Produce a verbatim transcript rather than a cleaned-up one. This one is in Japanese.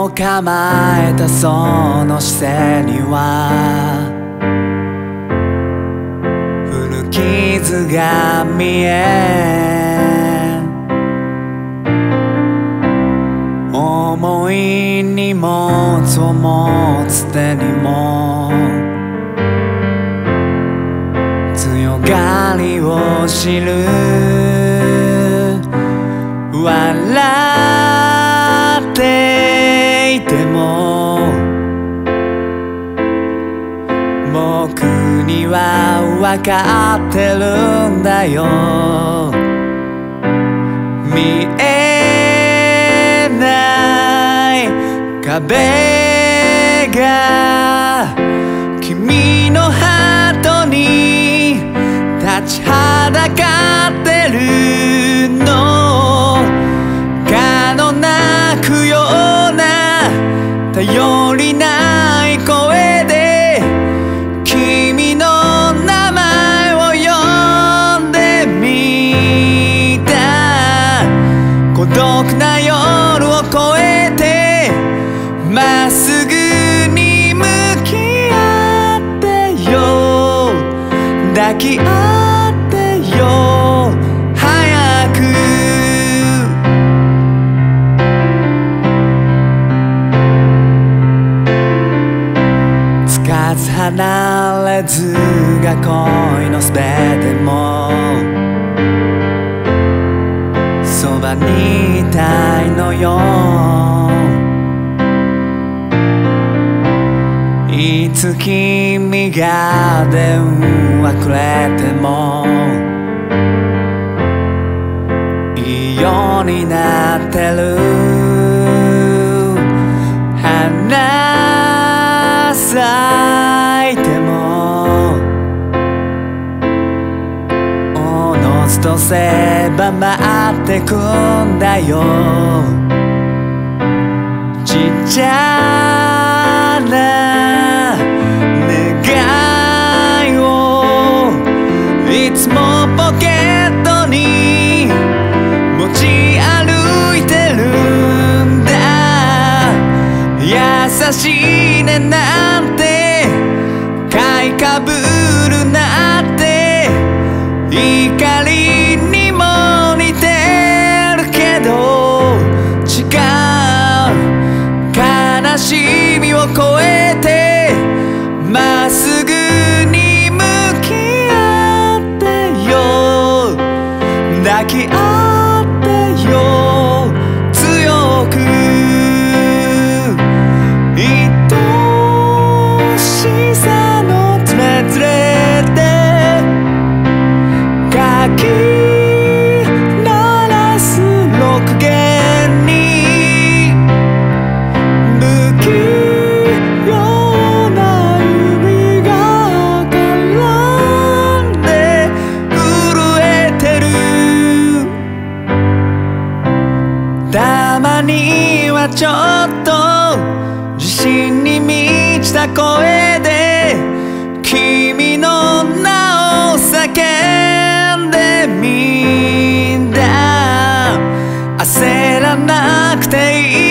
を構えたその姿勢には古傷が見え、重い荷物を持つ手にも強がりを知る。笑っていても僕には分かってるんだよ。見えない壁が君のハートに立ちはだかってるの。蚊の鳴くような頼りない声で君の名前を呼んでみた。孤独な夜を越えてまっすぐに向き合ってよ、抱き合ってよ早く。つかず離れずが恋のすべてもそばにいたいのよ。いつ君が電話くれてもいいようになってる。花咲いてもおのずと狭ってくんだよ。ちっちゃな願いをいつもポケットに持ち歩いてるんだ。優しいねなんて買いかぶるなって怒りにも似てるけど違う。悲しみを超えてまっすぐに向き合ってよ、抱き合ってよ強く。愛しさのつれつれでかき鳴らす6弦に不器用な指が絡んで震えてる。たまにはちょっと自信に満ちた声で君の名を叫んでみんだ。焦らなくていい